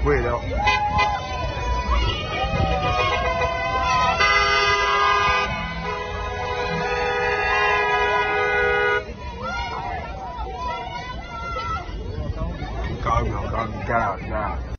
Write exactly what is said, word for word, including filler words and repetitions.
贵了。高秒高，你干啥？你干啥？